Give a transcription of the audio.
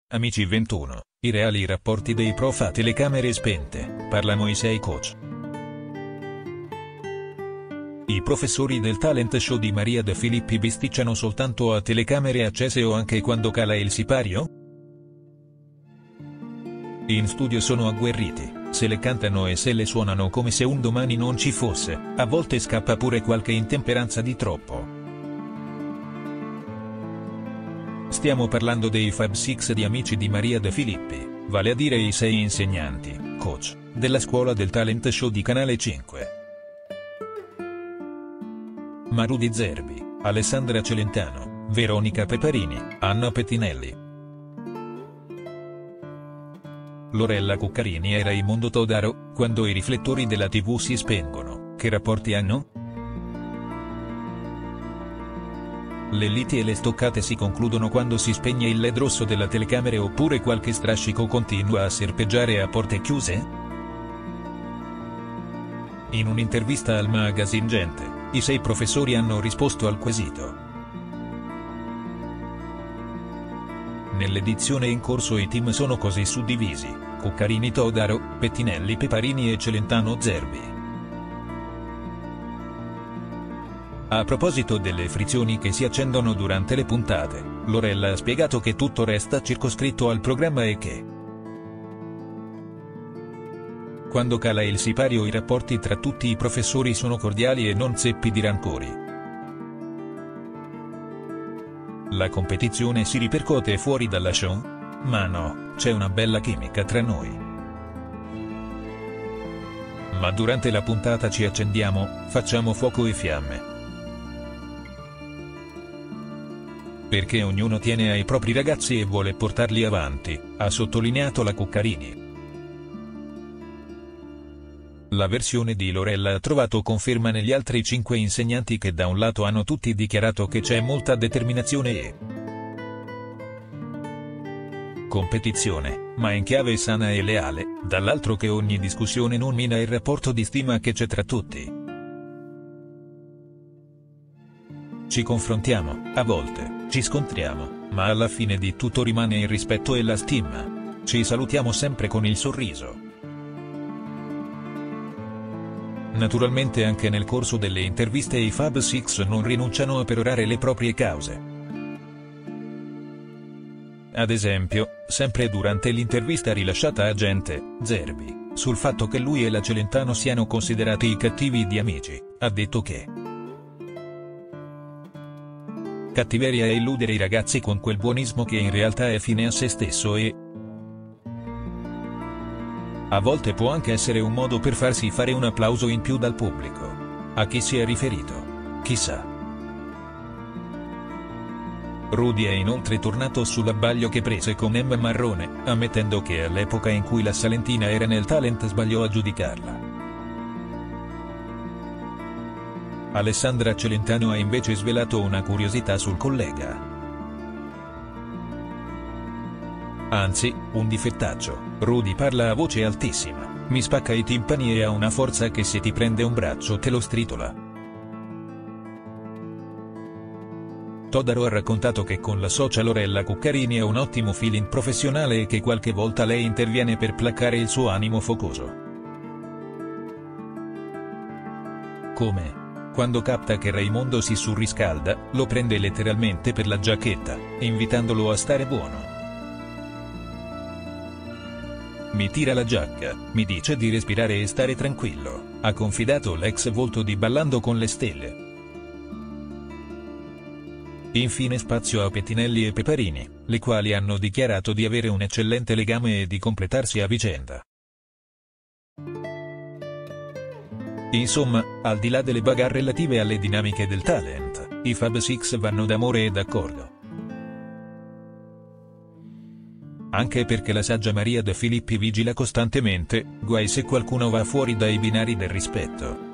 Amici 21, i reali rapporti dei prof a telecamere spente, parla Moisei Coach. I professori del talent show di Maria De Filippi bisticciano soltanto a telecamere accese o anche quando cala il sipario? In studio sono agguerriti, se le cantano e se le suonano come se un domani non ci fosse, a volte scappa pure qualche intemperanza di troppo. Stiamo parlando dei Fab Six di Amici di Maria De Filippi, vale a dire i 6 insegnanti, coach, della scuola del talent show di Canale 5. Rudy Zerbi, Alessandra Celentano, Veronica Peparini, Anna Pettinelli, Lorella Cuccarini e Raimondo Todaro. Quando i riflettori della TV si spengono, che rapporti hanno? Le liti e le stoccate si concludono quando si spegne il LED rosso della telecamera oppure qualche strascico continua a serpeggiare a porte chiuse? In un'intervista al magazine Gente, i 6 professori hanno risposto al quesito. Nell'edizione in corso i team sono così suddivisi: Cuccarini Todaro, Pettinelli Peparini e Celentano Zerbi. A proposito delle frizioni che si accendono durante le puntate, Lorella ha spiegato che tutto resta circoscritto al programma e che quando cala il sipario i rapporti tra tutti i professori sono cordiali e non zeppi di rancori. La competizione si ripercuote fuori dalla show? Ma no, c'è una bella chimica tra noi. Ma durante la puntata ci accendiamo, facciamo fuoco e fiamme. Perché ognuno tiene ai propri ragazzi e vuole portarli avanti, ha sottolineato la Cuccarini. La versione di Lorella ha trovato conferma negli altri 5 insegnanti che da un lato hanno tutti dichiarato che c'è molta determinazione e competizione, ma in chiave sana e leale, dall'altro che ogni discussione non mina il rapporto di stima che c'è tra tutti. Ci confrontiamo, a volte, ci scontriamo, ma alla fine di tutto rimane il rispetto e la stima. Ci salutiamo sempre con il sorriso. Naturalmente anche nel corso delle interviste i Fab Six non rinunciano a perorare le proprie cause. Ad esempio, sempre durante l'intervista rilasciata a Gente, Zerbi, sul fatto che lui e la Celentano siano considerati i cattivi di Amici, ha detto che cattiveria è illudere i ragazzi con quel buonismo che in realtà è fine a se stesso e a volte può anche essere un modo per farsi fare un applauso in più dal pubblico. A chi si è riferito? Chissà. Rudy è inoltre tornato sull'abbaglio che prese con Emma Marrone, ammettendo che all'epoca in cui la salentina era nel talent sbagliò a giudicarla. Alessandra Celentano ha invece svelato una curiosità sul collega. Anzi, un difettaccio: Rudy parla a voce altissima, mi spacca i timpani e ha una forza che se ti prende un braccio te lo stritola. Todaro ha raccontato che con la socia Lorella Cuccarini ha un ottimo feeling professionale e che qualche volta lei interviene per placare il suo animo focoso. Come? Quando capta che Raimondo si surriscalda, lo prende letteralmente per la giacchetta, invitandolo a stare buono. Mi tira la giacca, mi dice di respirare e stare tranquillo, ha confidato l'ex volto di Ballando con le stelle. Infine spazio a Pettinelli e Peparini, le quali hanno dichiarato di avere un eccellente legame e di completarsi a vicenda. Insomma, al di là delle bagarre relative alle dinamiche del talent, i Fab Six vanno d'amore e d'accordo. Anche perché la saggia Maria De Filippi vigila costantemente, guai se qualcuno va fuori dai binari del rispetto.